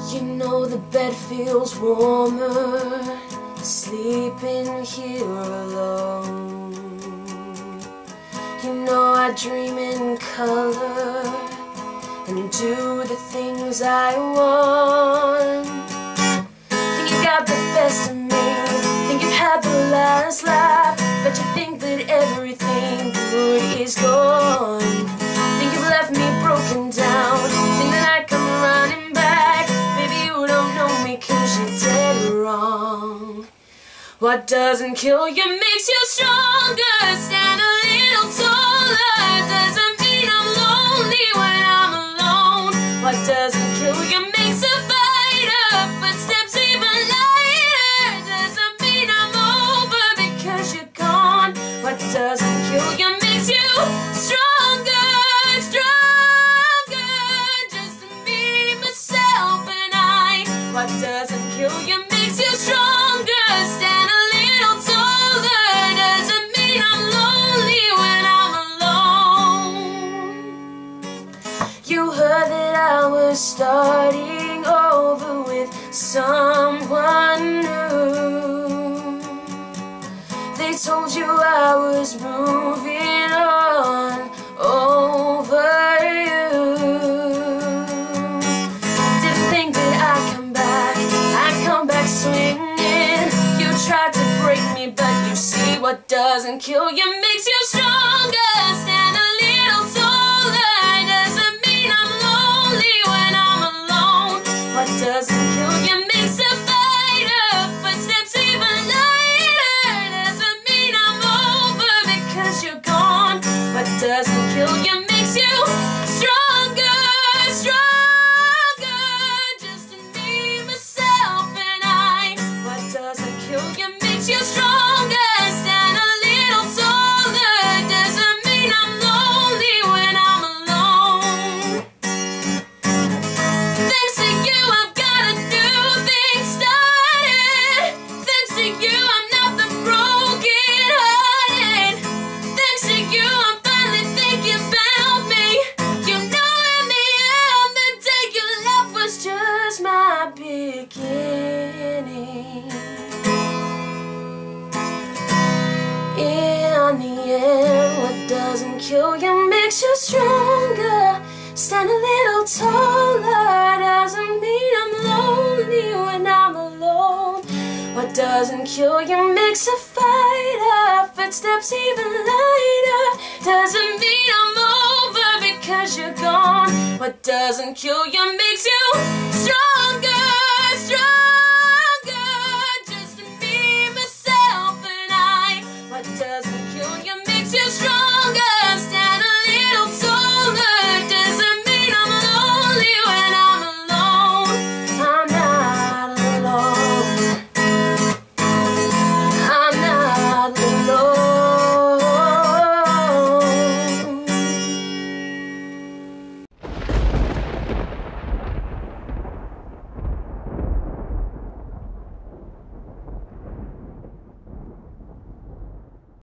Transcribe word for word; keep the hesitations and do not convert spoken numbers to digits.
You know the bed feels warmer sleeping here alone. You know I dream in color and do the things I want. Think you got the best of me, think you've had the last laugh, but you think that everything good is gone. Think you've left me broken down, think that I come running back. Baby, you don't know me 'cause you're dead wrong. What doesn't kill you makes you stronger. Stand a little taller. Doesn't mean I'm lonely when I'm alone. What doesn't kill you makes a fighter. Footsteps even lighter. Doesn't mean I'm over because you're gone. What doesn't kill you makes you stronger, stronger. Just me, myself, and I. What doesn't kill you makes you stronger. Stand a little taller. Doesn't mean I'm lonely when I'm alone. You heard that I was starting over with someone new. They told you I was moving on over you. Didn't think that I'd come back, I'd come back swinging. You tried to break me, but you see what doesn't kill you makes you stronger. Stand a little taller. Doesn't mean I'm lonely when I'm alone. What doesn't kill you makes a fighter. Footsteps even lighter. Doesn't mean I'm over because you're gone. What doesn't kill you makes you stronger, stronger. Just me, myself, and I. What doesn't kill you makes you stronger. Stand a little taller. Doesn't mean I'm lonely when I'm alone. Thanks to you, I've got a new thing started. Thanks to you, I'm not the broken hearted. Thanks to you, I'm finally thinking about me. You know in the end, the day you left was just my beginning. In the end, what doesn't kill you makes you stronger. Stand a little taller. Doesn't mean I'm lonely when I'm alone. What doesn't kill you makes a fighter. Footsteps even lighter. Doesn't mean I'm over because you're gone. What doesn't kill you makes you stronger.